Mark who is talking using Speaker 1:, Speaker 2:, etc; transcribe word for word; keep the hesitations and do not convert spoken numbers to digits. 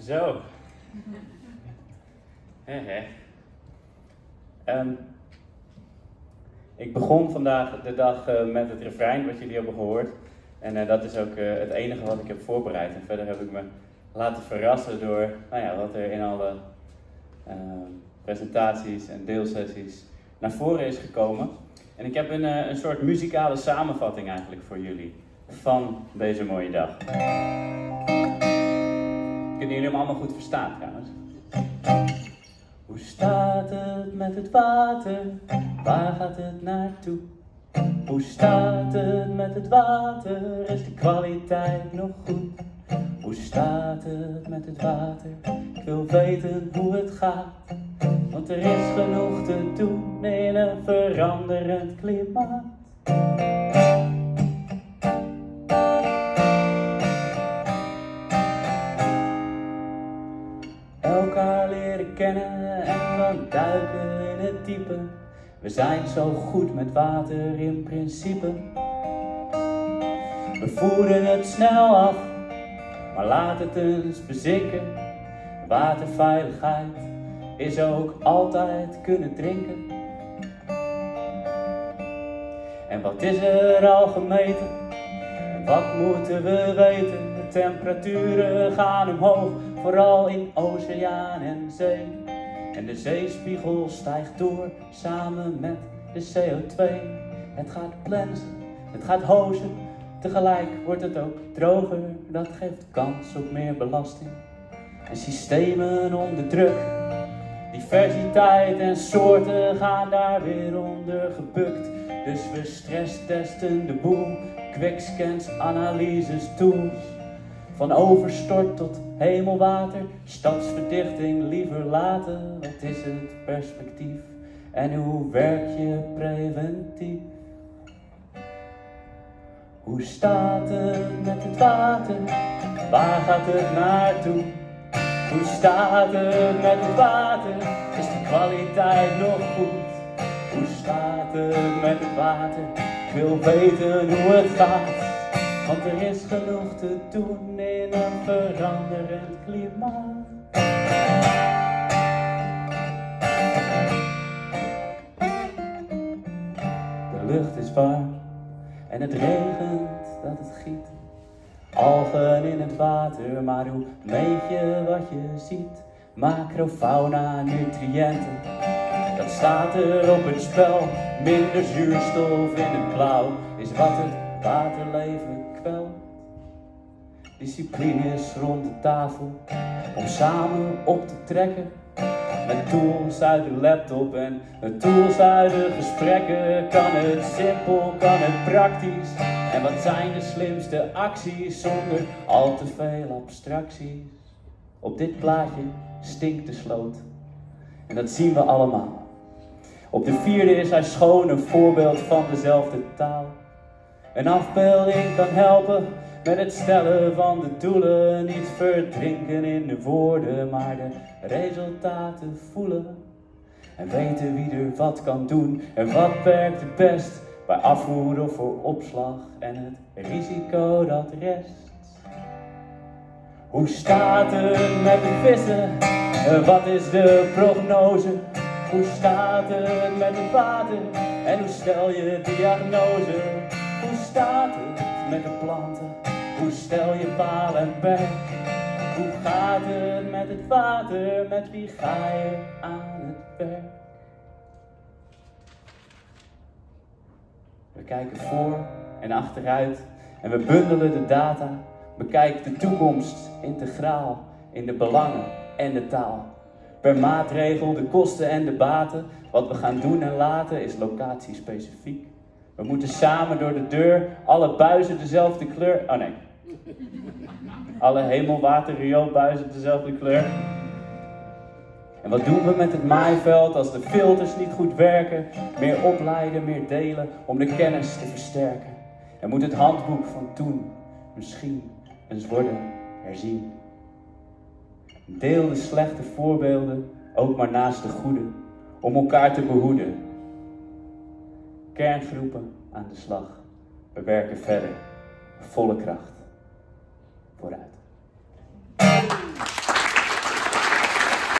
Speaker 1: Zo. He, he. Um, ik begon vandaag de dag uh, met het refrein wat jullie hebben gehoord. En uh, dat is ook uh, het enige wat ik heb voorbereid. En verder heb ik me laten verrassen door nou ja, wat er in alle uh, presentaties en deelsessies naar voren is gekomen. En ik heb een, uh, een soort muzikale samenvatting eigenlijk voor jullie van deze mooie dag. Kunnen jullie hem allemaal goed verstaan trouwens? Hoe staat het met het water? Waar gaat het naartoe? Hoe staat het met het water? Is de kwaliteit nog goed? Hoe staat het met het water? Ik wil weten hoe het gaat. Want er is genoeg te doen in een veranderend klimaat. Elkaar leren kennen en dan duiken in het diepe. We zijn zo goed met water in principe. We voeren het snel af, maar laat het eens bezinken. Waterveiligheid is ook altijd kunnen drinken. En wat is er al gemeten? En wat moeten we weten? De temperaturen gaan omhoog, vooral in oceaan en zee. En de zeespiegel stijgt door, samen met de C O twee. Het gaat plensen, het gaat hozen, tegelijk wordt het ook droger. Dat geeft kans op meer belasting en systemen onder druk. Diversiteit en soorten gaan daar weer onder gebukt. Dus we stresstesten de boel, quickscans, analyses, tools. Van overstort tot hemelwater, stadsverdichting liever laten. Wat is het perspectief en hoe werk je preventief? Hoe staat het met het water? Waar gaat het naartoe? Hoe staat het met het water? Is de kwaliteit nog goed? Hoe staat het met het water? Ik wil weten hoe het gaat. Want er is genoeg te doen in een veranderend klimaat. De lucht is warm en het regent dat het giet. Algen in het water, maar hoe meet je wat je ziet? Macrofauna, nutriënten, dat staat er op het spel. Minder zuurstof in het blauw is wat het waterleven kwelt. Discipline is rond de tafel om samen op te trekken. Met tools uit de laptop en met tools uit de gesprekken. Kan het simpel, kan het praktisch? En wat zijn de slimste acties zonder al te veel abstracties? Op dit plaatje stinkt de sloot en dat zien we allemaal. Op de vierde is hij schoon, een voorbeeld van dezelfde taal. Een afbeelding kan helpen met het stellen van de doelen. Niet verdrinken in de woorden, maar de resultaten voelen. En weten wie er wat kan doen en wat werkt het best. Bij afvoer of voor opslag en het risico dat rest. Hoe staat het met de vissen? Wat is de prognose? Hoe staat het met het water? En hoe stel je diagnose? Hoe staat het met de planten? Hoe stel je paal en perk? Hoe gaat het met het water? Met wie ga je aan het werk? We kijken voor en achteruit en we bundelen de data. Bekijk de toekomst integraal in de belangen en de taal. Per maatregel de kosten en de baten. Wat we gaan doen en laten is locatiespecifiek. We moeten samen door de deur, alle buizen dezelfde kleur. Oh nee. Alle hemelwater rioolbuizen dezelfde kleur. En wat doen we met het maaiveld als de filters niet goed werken? Meer opleiden, meer delen om de kennis te versterken. En moet het handboek van toen misschien eens worden herzien. Deel de slechte voorbeelden ook maar naast de goede, om elkaar te behoeden. Kerngroepen aan de slag. We werken verder, volle kracht, vooruit.